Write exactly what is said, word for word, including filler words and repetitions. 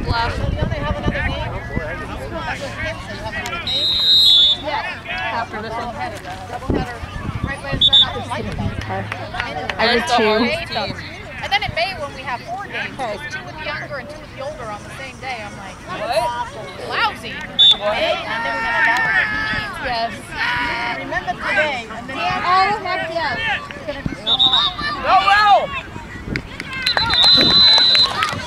left. Don't they have another name? After this one. Doubleheader. Right way is right off the light. I did two. And then in May when we have four games, it's two with the younger and two with the older on the same day, I'm like, What? lousy. May, and then we're going to have our heat. Yes. Remember today. And then Oh, heck yes. it's going to be so hot.